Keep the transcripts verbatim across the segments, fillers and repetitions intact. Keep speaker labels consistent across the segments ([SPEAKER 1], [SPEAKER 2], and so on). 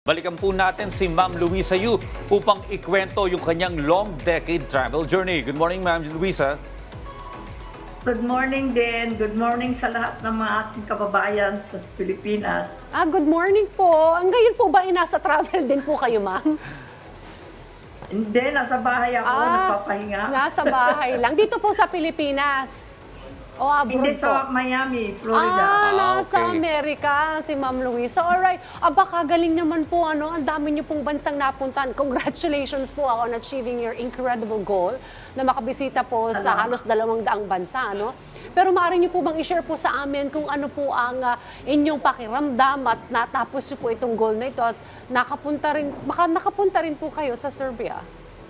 [SPEAKER 1] Balikan po natin si Ma'am Luisa Yu upang ikwento yung kanyang long decade travel journey. Good morning, Ma'am Luisa.
[SPEAKER 2] Good morning din. Good morning sa lahat ng mga aking kababayan sa Pilipinas.
[SPEAKER 3] Ah, good morning po. Ang gayon po ba ay nasa travel din po kayo, ma'am?
[SPEAKER 2] Hindi, nasa bahay ako,
[SPEAKER 3] Ah,
[SPEAKER 2] nagpapahinga.
[SPEAKER 3] Nasa bahay lang. Dito po sa Pilipinas. O abroad
[SPEAKER 2] Hindi
[SPEAKER 3] po.
[SPEAKER 2] sa Miami, Florida.
[SPEAKER 3] Ah,
[SPEAKER 1] Ah,
[SPEAKER 3] nasa
[SPEAKER 1] okay.
[SPEAKER 3] Amerika si Ma'am Luisa. Alright. Aba, kagaling naman po. Ano, ang dami niyo pong bansang napuntan. Congratulations po ako on achieving your incredible goal na makabisita po sa halos dalawang daang bansa. Ano? Pero maaari niyo po bang i-share po sa amin kung ano po ang ah, inyong pakiramdam at natapos niyo po itong goal na ito at nakapunta rin, baka nakapunta rin po kayo sa Serbia?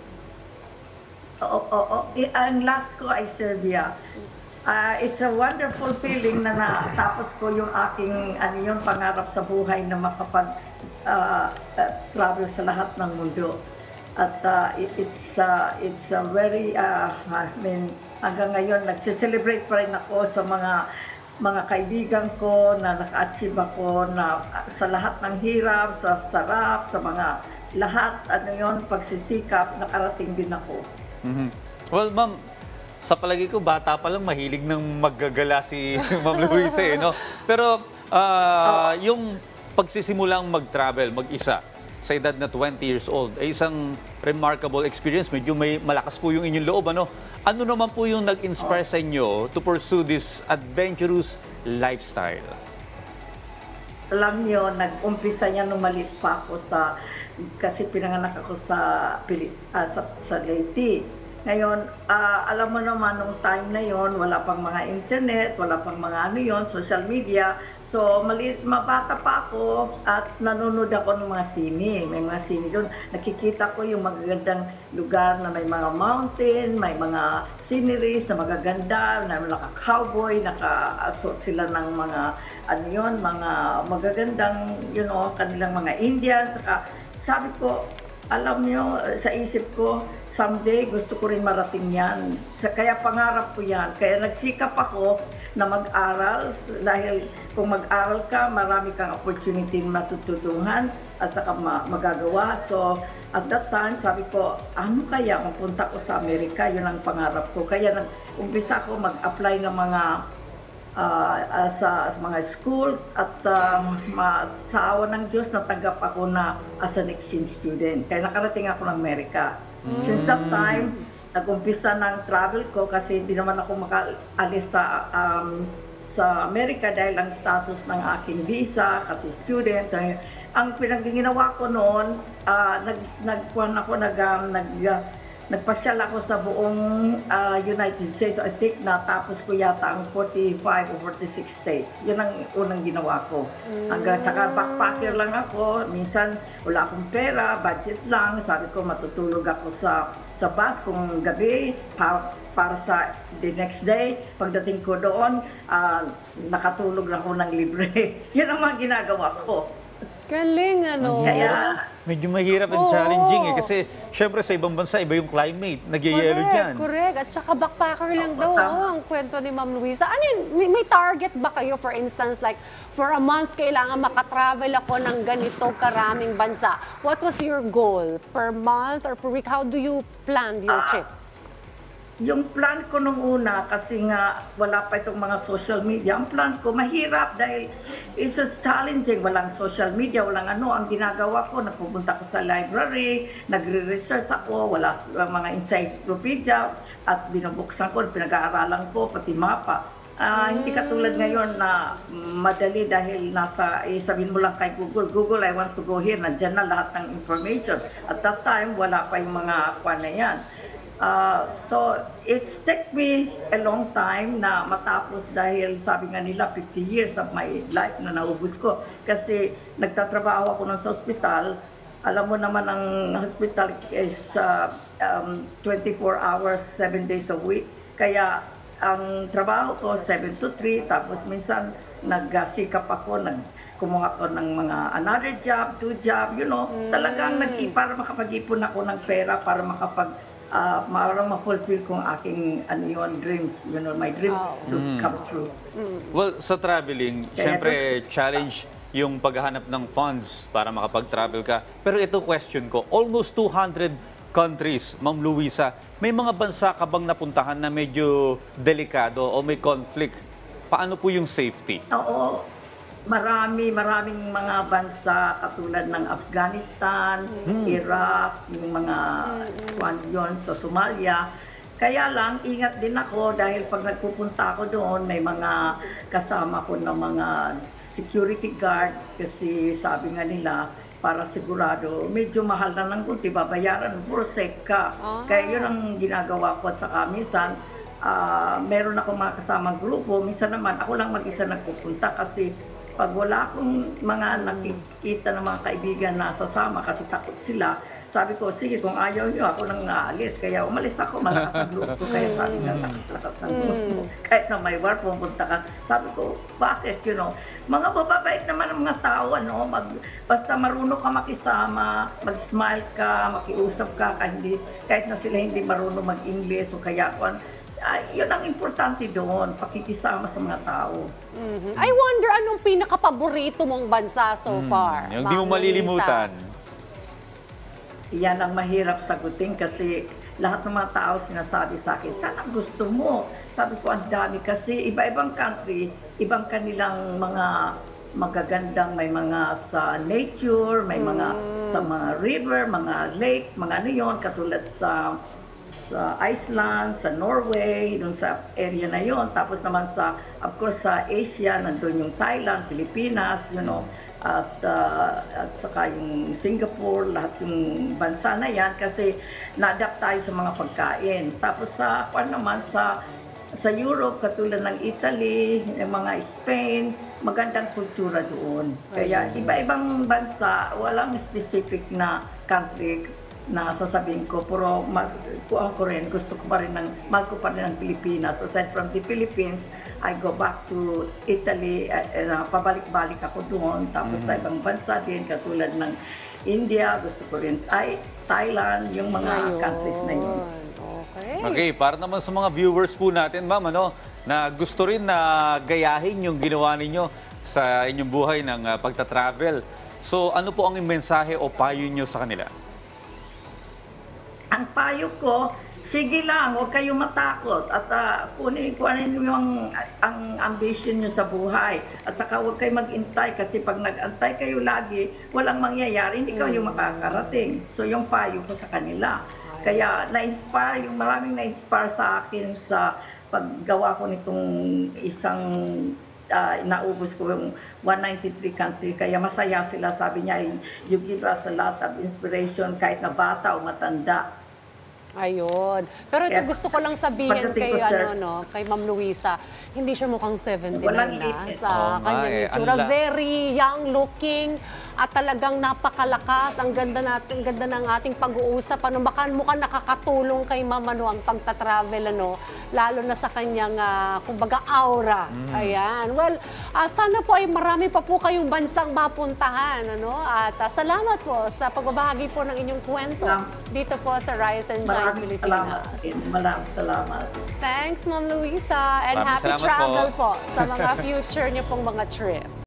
[SPEAKER 2] Oo, oo, oo. I- Ang last ko ay Serbia. Ah, it's a wonderful feeling na natapos ko yung aking ano yung pangarap sa buhay na makapag ah, ah, travel sa lahat ng mundo. At ah, it- it's uh, it's a very uh, I mean hanggang ngayon nagse-celebrate pa rin ako sa mga mga kaibigan ko na naka-achieve ako na ah, sa lahat ng hirap, sa sarap, sa mga lahat ano yon pagsisikap nakarating din ako.
[SPEAKER 1] Mhm. Well, Ma'am, sa palagi ko, bata pa lang, mahilig ng maggagala si Ma'am Luisa, eh, no? Pero ah, yung pagsisimulang mag-travel, mag-isa, sa edad na twenty years old, ay isang remarkable experience. Medyo may malakas po yung inyong loob, ano? Ano naman po yung nag-inspire sa inyo to pursue this adventurous lifestyle?
[SPEAKER 2] Alam niyo, nag-umpisa niya nung maliit pa ako sa, kasi pinanganak ako sa, Pili, ah, sa, sa Leyte. Ngayon, ah, alam mo naman, nung time na yon wala pang mga internet, wala pang mga ano yon social media. So, mali, mabata pa ako at nanonood ako ng mga sine. May mga sine doon. Nakikita ko yung magagandang lugar na may mga mountain, may mga sceneries na magaganda, na naka-cowboy, naka-suot sila ng mga, ano yon mga magagandang, you know, kanilang mga Indian. Saka, sabi ko, alam niyo, sa isip ko, someday gusto ko rin marating yan. Sa, kaya pangarap ko yan. Kaya nagsikap ako na mag-aral dahil kung mag-aral ka, marami kang opportunity na matututuhan at saka ma- magagawa. So, at that time, sabi ko, ano kaya mapunta ko sa Amerika? Yun ang pangarap ko. Kaya nag-umpisa ako mag-apply ng mga uh, uh, sa, sa mga school at um, ma, sa awa ng Diyos natanggap ako na as an exchange student. Kaya nakarating ako ng Amerika. Mm. Since that time, nag-umpisa ng travel ko kasi hindi naman ako makaalis sa um, sa Amerika dahil ang status ng aking visa kasi student. Ang pinag-ginawa ko noon, uh, nag nagkuhan ako nag um, nag uh, nagpasyal ako sa buong uh, United States. I think natapos ko yata ang forty-five or forty-six states. Yun ang unang ginawa ko. Hanggang tsaka backpacker lang ako. Minsan wala akong pera, budget lang. Sabi ko matutulog ako sa sa bus kung gabi para, para sa the next day. Pagdating ko doon, uh, nakatulog lang ako ng libre. Yun ang mga ginagawa ko.
[SPEAKER 3] Galing, ano?
[SPEAKER 2] Kaya,
[SPEAKER 1] Medyo mahirap and
[SPEAKER 3] Oo.
[SPEAKER 1] challenging eh. Kasi syempre sa ibang bansa, iba yung climate. Nagyayelo dyan.
[SPEAKER 3] Correct. At saka backpacker lang
[SPEAKER 2] Oo,
[SPEAKER 3] daw
[SPEAKER 2] tama.
[SPEAKER 3] oh, ang kwento ni Ma'am Luisa. Ano yun? May, may target ba kayo, for instance, like for a month kailangan makatravel ako ng ganito karaming bansa? What was your goal? Per month or per week? How do you plan your
[SPEAKER 2] Ah,
[SPEAKER 3] trip?
[SPEAKER 2] yung plan ko nung una, kasi nga wala pa itong mga social media, ang plan ko mahirap dahil it's just challenging. Walang social media, walang ano. Ang ginagawa ko, nagpupunta ko sa library, nagre-research ako, wala s- mga encyclopedia at binubuksan ko, pinag-aaralan ko, pati mapa. Ah, hindi katulad ngayon na madali dahil nasa, eh, sabihin mo lang kay Google, Google, I want to go here, nandyan na lahat ng information. At that time, wala pa yung mga kwan na yan. Uh, so, it's take me a long time na matapos dahil sabi nga nila fifty years of my life na naubos ko. Kasi nagtatrabaho ako nun sa hospital. Alam mo naman ang hospital is uh, um, twenty-four hours, seven days a week. Kaya ang trabaho ko seven to three, tapos minsan nagsikap ako, nag kumuha ko ng mga another job, two job, you know. Talagang nag para makapag-ipon ako ng pera para makapag uh, marang ma-fulfill kong aking ano yun, dreams, you know, my dream
[SPEAKER 3] Oh.
[SPEAKER 2] to come true.
[SPEAKER 1] Well, sa traveling,
[SPEAKER 2] Kaya
[SPEAKER 1] syempre, challenge yung paghahanap ng funds para makapag-travel ka. Pero ito question ko, almost two hundred countries, Ma'am Luisa, may mga bansa ka bang napuntahan na medyo delikado o may conflict? Paano po yung safety?
[SPEAKER 2] Oo, marami, maraming mga bansa katulad ng Afghanistan, Iraq, yung mga kwan yun sa Somalia. Kaya lang, ingat din ako dahil pag nagpupunta ako doon, may mga kasama ko ng mga security guard kasi sabi nga nila, para sigurado, medyo mahal na ng kunti, babayaran, puro safe ka. Kaya yun ang ginagawa ko at saka minsan, ah, meron ako mga kasamang grupo, minsan naman ako lang mag-isa nagpupunta kasi pag wala akong mga nakikita ng mga kaibigan na sasama kasi takot sila, sabi ko, sige, kung ayaw nyo, ako nang naalis. Kaya umalis ako, malakas ang grupo. Kaya sabi nga, lakas-lakas ng grupo. Kahit na may war, pumunta ka. Sabi ko, bakit, you know? Mga bababait naman ang mga tao, ano? Mag, basta marunong ka makisama, mag-smile ka, makiusap ka, kahit, hindi, kahit na sila hindi marunong mag-English o kaya kung ay, yun ang importante doon, pakikisama sa mga tao.
[SPEAKER 3] Mhm. I wonder anong pinaka-paborito mong bansa so far?
[SPEAKER 1] Yung di mo
[SPEAKER 3] Ma'am
[SPEAKER 1] malilimutan.
[SPEAKER 3] Luisa?
[SPEAKER 2] Yan ang mahirap sagutin kasi lahat ng mga tao sinasabi sa akin, saan ang gusto mo? Sabi ko, ang dami kasi iba-ibang country, ibang kanilang mga magagandang, may mga sa nature, may mga sa mga river, mga lakes, mga ano yun, katulad sa sa Iceland, sa Norway, dun sa area na yon. Tapos naman sa, of course, sa Asia, nandun yung Thailand, Pilipinas, you know, at, uh, at saka yung Singapore, lahat yung bansa na yan kasi na-adapt tayo sa mga pagkain. Tapos sa, kung naman, sa sa Europe, katulad ng Italy, yung mga Spain, magandang kultura doon. Kaya iba-ibang bansa, walang specific na country na sasabihin ko, pero mas, kung ako rin, gusto ko pa rin ng, mahal ko pa rin ng Pilipinas. Aside from the Philippines, I go back to Italy, uh, uh, pabalik-balik ako doon. Tapos sa ibang bansa din, katulad ng India, gusto ko rin Thai, Thailand, yung mga
[SPEAKER 3] Ayun.
[SPEAKER 2] countries na yun.
[SPEAKER 3] Okay.
[SPEAKER 1] Okay, para naman sa mga viewers po natin, ma'am, ano, na gusto rin na gayahin yung ginawa ninyo sa inyong buhay ng uh, pagta-travel. So, ano po ang mensahe o payo nyo sa kanila?
[SPEAKER 2] Ang payo ko, sige lang, huwag kayong matakot at uh, kunin, kunin nyo yung ang ambition nyo sa buhay. At saka huwag kayong mag-intay kasi pag nag-antay kayo lagi, walang mangyayari, hindi kayo makakarating. So yung payo ko sa kanila. Kaya na-inspire, yung maraming na-inspire sa akin sa paggawa ko nitong isang uh, naubos ko yung one ninety-three country. Kaya masaya sila, sabi niya, you give us a lot of inspiration kahit na bata o matanda.
[SPEAKER 3] Ayun. Pero ito
[SPEAKER 2] Kaya,
[SPEAKER 3] gusto ko lang sabihin
[SPEAKER 2] pagdating
[SPEAKER 3] kay,
[SPEAKER 2] ko, sir,
[SPEAKER 3] ano, no, kay Ma'am Luisa, hindi siya mukhang seventy-nine
[SPEAKER 2] Walang
[SPEAKER 3] na
[SPEAKER 2] iit.
[SPEAKER 3] sa
[SPEAKER 1] Oo nga
[SPEAKER 3] kanyang
[SPEAKER 1] eh,
[SPEAKER 3] itsura.
[SPEAKER 1] ang la-
[SPEAKER 3] Very young looking at talagang napakalakas. Ang ganda natin, ang ganda ng ating pag-uusap. Ano, baka mukhang nakakatulong kay Ma'am ano, ang pagta-travel, ano, lalo na sa kanyang, ah, kumbaga, aura. Ayan. Well, ah, sana po ay marami pa po kayong bansang mapuntahan. Ano? At ah, salamat po sa pagbabahagi po ng inyong kwento
[SPEAKER 2] Salamat.
[SPEAKER 3] dito po sa Rise and Shine
[SPEAKER 2] Maraming salamat.
[SPEAKER 3] Pilipinas.
[SPEAKER 2] Maraming salamat.
[SPEAKER 3] Thanks, Ma'am Luisa. And
[SPEAKER 1] Maraming
[SPEAKER 3] happy
[SPEAKER 1] salamat
[SPEAKER 3] travel
[SPEAKER 1] po.
[SPEAKER 3] po sa mga future niyo pong mga trip.